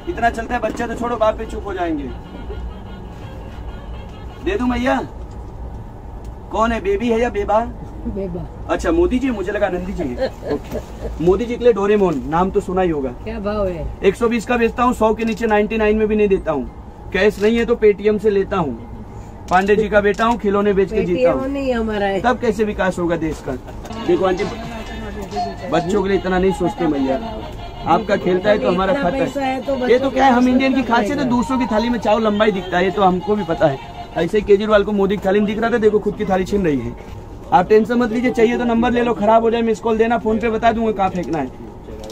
इतना चलता है, बच्चा तो छोड़ो, बाप पे चुप हो जाएंगे। दे दूं भैया? कौन है, बेबी है या बेबा? बेबा। अच्छा मोदी जी, मुझे लगा नंदी जी है। ओके। मोदी जी के लिए डोरेमोन, नाम तो सुना ही होगा। क्या भाव है? 120 का बेचता हूँ, 100 के नीचे 99 में भी नहीं देता हूँ। कैश नहीं है तो पेटीएम से लेता हूँ। पांडे जी का बेटा हूँ, खिलौने बेच के जीता हूँ। नहीं हमारा है। तब कैसे विकास होगा देश का? देखो आंटी, बच्चों के लिए इतना नहीं सोचते भैया। आपका खेलता है तो हमारा खाता है। ये तो क्या है, हम इंडियन की खासियत है, दूसरों की थाली में चावल लंबाई दिखता है, ये तो हमको भी पता है। ऐसे ही केजरीवाल को मोदी की थाली में दिख रहा था, देखो खुद की थाली छीन रही है। आप टेंशन मत लीजिए, चाहिए तो नंबर ले लो, खराब हो जाए मिस कॉल देना, फोन पे बता दूंगा कहाँ फेंकना है।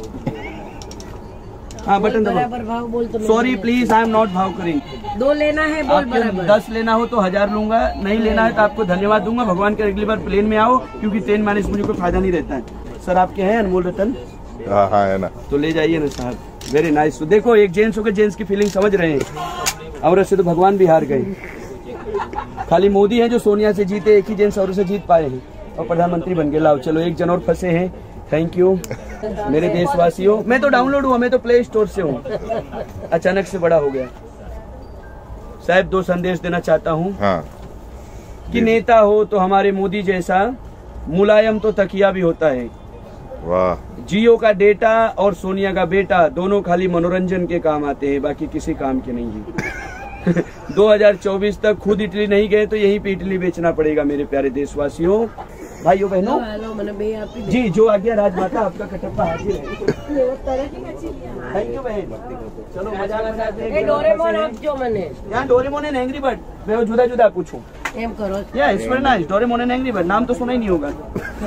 हाँ बटन दबाओ। Sorry please, I am not भाव करिंग। 2 लेना है, बोल बराबर। 10 लेना हो तो 1000 लूंगा, नहीं लेना है तो आपको धन्यवाद दूंगा। भगवान के अगली बार प्लेन में आओ, क्योंकि ट्रेन माने से मुझे कोई फायदा नहीं रहता है। सर आपके हैं अनमोल रतन? हाँ है ना, तो ले जाइए ना साहब, वेरी नाइस। तो देखो एक जेंट्स होकर जेंट्स की फीलिंग समझ रहे हैं। और ऐसे तो भगवान भी हार गए, खाली मोदी है जो सोनिया से जीते, एक ही जेंट्स और से जीत पाए हैं और प्रधानमंत्री बन गए। लाओ चलो, एक जन और फंसे हैं। थैंक यू मेरे देशवासियों। मैं तो डाउनलोड हुआ, मैं तो प्ले स्टोर से हूँ, अचानक से बड़ा हो गया। साहब 2 संदेश देना चाहता हूँ। हाँ। कि नेता हो तो हमारे मोदी जैसा, मुलायम तो तकिया भी होता है। वाह। जियो का डेटा और सोनिया का बेटा दोनों खाली मनोरंजन के काम आते हैं, बाकी किसी काम के नहीं है। 2024 तक खुद इटली नहीं गए तो यहीं पे इटली बेचना पड़ेगा मेरे प्यारे देशवासियों, भाइयों बहनों। जी जो आज्ञा राजमाता, आपका कटप्पा हाजिर है। थैंक यू बहन। चलो मजा। डोरेमोन आप जो मने यहाँ डोरेमोन एंड एंग्री बर्ड, मैं वो जुदा जुदा पूछूं। एम करो या it's very nice, Doraemon and angry bird, नाम तो सुना ही नहीं होगा।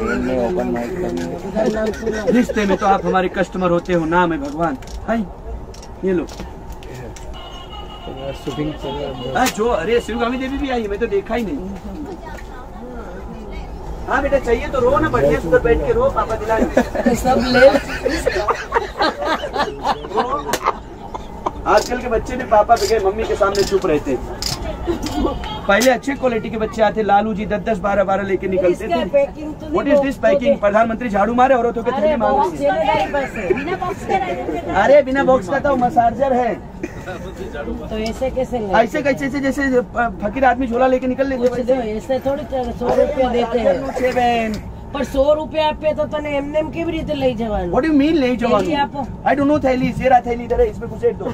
रिश्ते में तो आप हमारे कस्टमर होते हो, नाम है भगवान। हाय ये लो। जो अरे शिवगामी देवी भी आई है, मैं तो देखा ही नहीं। हाँ बेटा चाहिए तो रो ना, बढ़िया से बैठ के रो, पापा दिलाएंगे। सब ले। आजकल के बच्चे भी पापा बगैर मम्मी के सामने चुप रहते हैं। पहले अच्छे क्वालिटी के बच्चे आते, लालू जी 10-10, 12-12 लेके निकलते थे। What is this packing? प्रधानमंत्री झाड़ू मारे, औरतों के थैली मांग रही है। अरे बिना बॉक्स का तो मसाजर है। तो ऐसे कैसे? ऐसे कैसे जैसे फकीर आदमी झोला लेके निकल लेते। ऐसे थोड़ी 100 रुपया देते हैं। पर 100 रुपया पे तो तने एमनेम की भी रीते ले जवान। व्हाट डू यू मीन ले जवान? आई डोंट नो थैली, ये रहा थैली इधर है, इसमें घुसेड़ दो।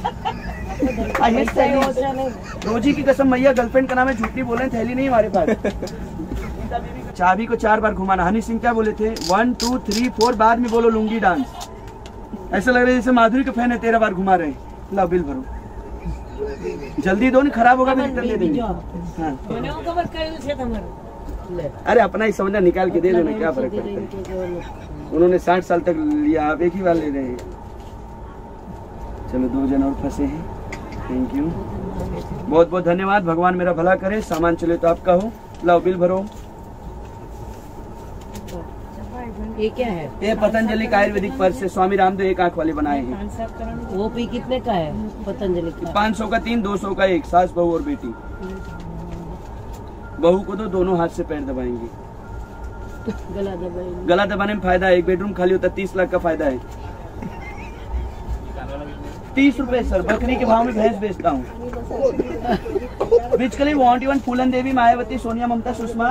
रोजी की कसम मैया, गर्लफ्रेंड का नाम है, झूठी बोले, थैली नहीं हमारे पास। चाबी को 4 बार घुमाना। हनी सिंह क्या बोले थे? 1 2 3 4, बाद में बोलो लुंगी डांस। ऐसा लग रहा है जैसे माधुरी के फैन है, 13 बार घुमा रहे हैं। ला बिल भरो, जल्दी दो, नहीं खराब होगा फिर रिटर्न दे देंगे। अरे अपना ही समझना, निकाल के दे दो ना, क्या फर्क पड़ता है। उन्होंने 60 साल तक लिया, आप एक ही बार ले रहे हैं। चलो 2 जन और फंसे हैं। थैंक यू, बहुत बहुत धन्यवाद। भगवान मेरा भला करे। सामान चले तो आपका हो। लाओ बिल भरो। ये क्या है? ये पतंजलि का आयुर्वेदिक पर्स है, स्वामी रामदेव एक आंख वाले बनाए हैं। वो पी कितने का है पतंजलि का? 500 का 3, 200 का 1। सास बहू और बेटी। बहू को तो दोनों हाथ से पैर दबाएंगे। गला दबाने में फायदा है, एक बेडरूम खाली होता है, 30 लाख का फायदा है। 30 रुपए सर, बकरी के भाव में भैंस बेचता हूँ। Which color want you want? फूलन देवी, मायावती, सोनिया, ममता, सुषमा,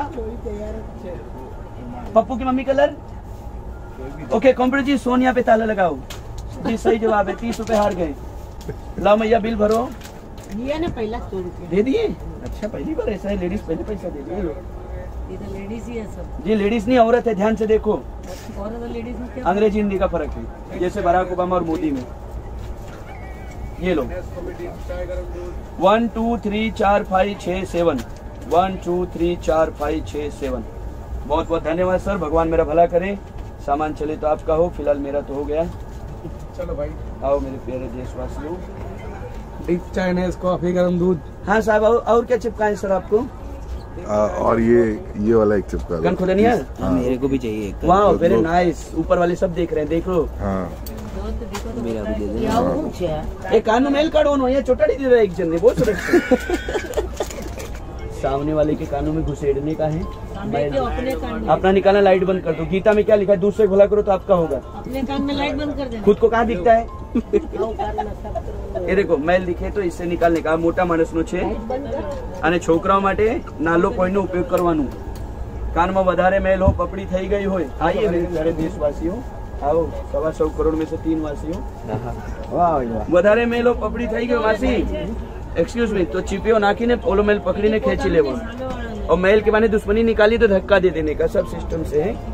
पप्पू की mummy colour. Okay computer ji, Sonia पे ताला लगाओ जी। सही जवाब है, 30 रुपए हार गए। लाओ मैया बिल भरो। दिया ना पहला 100 रुपया दे दिए? अच्छा पहली बार ऐसा है, लेडीज पहले पैसा दे दिए। ये तो लेडीज ही है सब। जी लेडीज नहीं, औरत है, ध्यान से देखो। औरत और लेडीज में क्या? अंग्रेजी हिंदी का फर्क है, जैसे बराक ओबामा और मोदी में। ये लो 1 2 3 4 5 6 7। 1 2 3 4 5 6 7। बहुत बहुत धन्यवाद सर, भगवान मेरा भला करे। सामान चले तो आपका हो, फिलहाल मेरा तो हो गया। चलो भाई आओ मेरे प्यारे देशवासियों। डिप चाइनीज कॉफी, गरम दूध। हाँ साहब, और क्या चिपकाएं सर आपको? और ये वाला एक चिपका दो। गनखुदनिया? हाँ। मेरे को भी चाहिए। वाह वेरी नाइस। ऊपर वाले सब देख रहे हैं, देख लो। हाँ। मेरा भी दे दो। एक कानू मेल कार्ड हो, चोटाड़ी दे रहा है एक जन ने, बहुत सामने वाले के कानों में घुसेड़ने का है। अपना निकालना, लाइट बंद कर दो। गीता में क्या लिखा है? दूसरे खुला करो तो आपका होगा। अपने कान में लाइट बंद कर दे। खुद को कहाँ दिखता है? એ દેખો મેલ દિખે તો इससे निकालने का મોટા માણસનો છે અને છોકરાઓ માટે નાનો કોઈનો ઉપયોગ કરવાનો કાનમાં વધારે મેલ હો પપડી થઈ ગઈ હોય આઈએ મેરે પ્યારે દેશવાસીઓ आओ 125 करोड़ में से 3 वासियों વધારે મેલ હો પપડી થઈ ગઈ માસી एक्सक्यूज मी तो चिपियो नाखीने ओलो मेल पकड़ीने खेची लेवो और मेल के माने दुश्मनी निकाली तो धक्का दे देने का सब सिस्टम से है।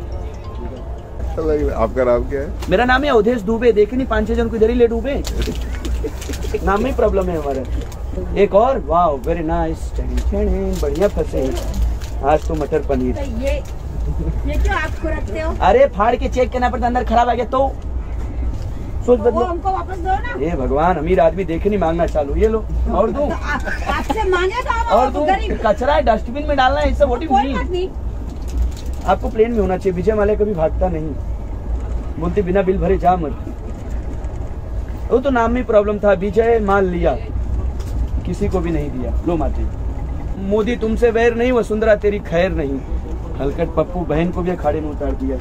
आपका नाम क्या है? मेरा नाम है अवधेश दुबे। देखे नहीं 5-6 जन को इधर ही ले डूबे नाम में प्रॉब्लम है हमारा। एक और वाह वेरी नाइस बढ़िया फंसे आज तो मटर पनीर। ये क्यों आपको रखते हो? अरे फाड़ के चेक करना पड़ता अंदर खराब आ गया तो सोच बदलो। हमको वापस दो ना। ये भगवान अमीर आदमी देखे नहीं मांगना चालू ये लो और दो आपसे मांगे तो हम और दो कचरा है डस्टबिन में डालना है इससे व्हाट यू मीन। आपको प्लेन में होना चाहिए। विजय माल्या कभी भागता नहीं बोलते बिना बिल भरे जा मत। वो तो नाम में प्रॉब्लम था विजय माल लिया किसी को भी नहीं दिया लो माते। मोदी तुमसे वैर नहीं वसुंधरा तेरी खैर नहीं। हलकट पप्पू बहन को भी अखाड़े में उतार दिया।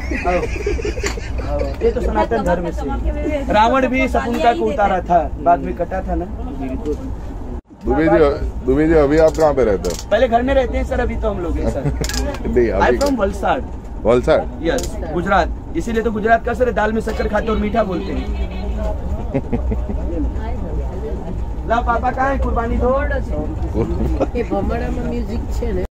ये तो सनातन धर्म से रावण भी शकुंतला को उतारा था बाद में कटा था ना। दुबे जी अभी आप कहाँ पे रहते हो? पहले घर में रहते हैं सर अभी तो हम लोग हैं sir. I from Valsad. Valsad yes Gujarat इसीलिए तो गुजरात का सर दाल में शक्कर खाते और मीठा बोलते हैं। ला पापा कहाँ है कुर्बानी दो એ ભમરામાં મ્યુઝિક છે ને